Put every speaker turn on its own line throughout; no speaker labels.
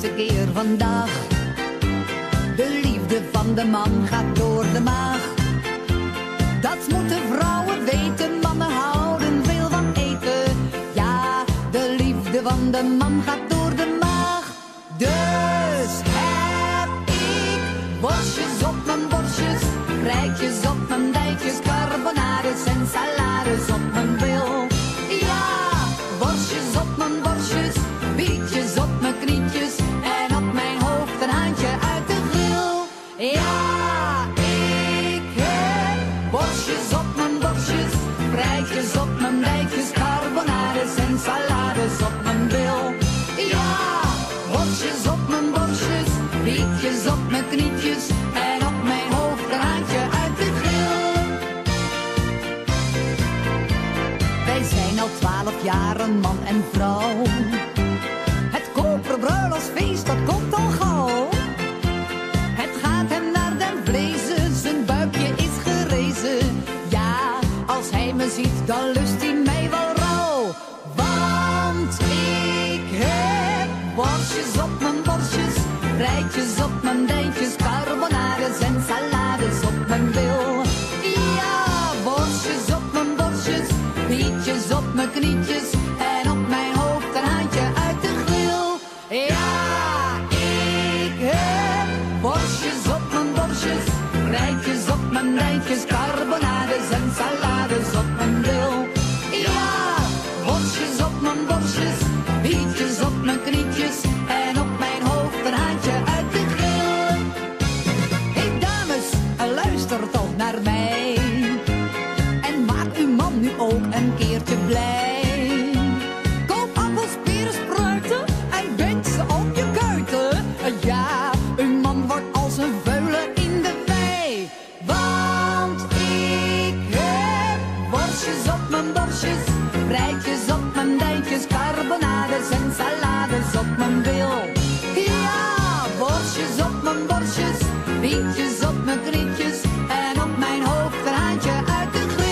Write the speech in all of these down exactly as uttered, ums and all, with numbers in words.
deze keer vandaag. De liefde van de man gaat door de maag. Dat moeten vrouwen weten, mannen houden veel van eten. Ja, de liefde van de man gaat door de maag. Dus heb ik worstjes op mijn borstjes, rijtjes op mijn dijtjes, carbonades en salades op mijn bil. Ja, worstjes op mijn borstjes, bietjes op mijn knietjes en op mijn hoofd een handje uit de grill. Ja, ik heb worstjes op mijn borstjes, rijtjes op mijn dijtjes, carbonades en salades op mijn bil. Ja, worstjes op mijn borstjes, bietjes op mijn knietjes en op mijn hoofd een handje uit de grill. Wij zijn al twaalf jaar een man en vrouw. Het koperen bruiloftsfeest, dat komt al gauw. Het gaat hem naar den vlezen, zijn buikje is gerezen. Ja, als hij me ziet, dan lust hij mij wel rauw. Want ik heb worstjes op mijn borstjes, rijtjes op mijn dijtjes, carbonades en salades op mijn bil. Ja, worstjes op mijn borstjes, bietjes op mijn knietjes en op mijn hoofd een handje uit de grill. Ja, ik heb worstjes op mijn borstjes, rijtjes op mijn dijtjes, carbonades en salades op mijn bil. Ja, worstjes op mijn borstjes, bietjes op mijn knietjes en op mijn hoofd een handje uit de grill. Hey dames, luister toch naar mij en maak uw man nu ook een keertje blij. Koop appels, peren, spruiten en bind ze op je kuiten. Ja, uw man wordt als een vuile in de wei. Want ik heb worstjes op mijn borstjes, rijtjes op mijn dijtjes, carbonades en salades op mijn bil. Ja, worstjes op mijn borstjes, bietjes op mijn knietjes en op mijn hoofd een handje uit de grill.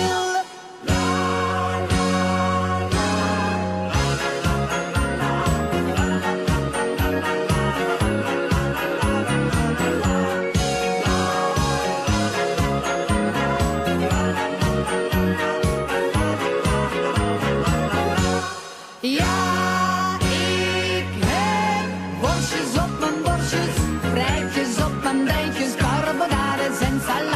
Ja, ik heb worstjes op mijn borstjes, rijtjes op mijn dijtjes, carbonades en salades.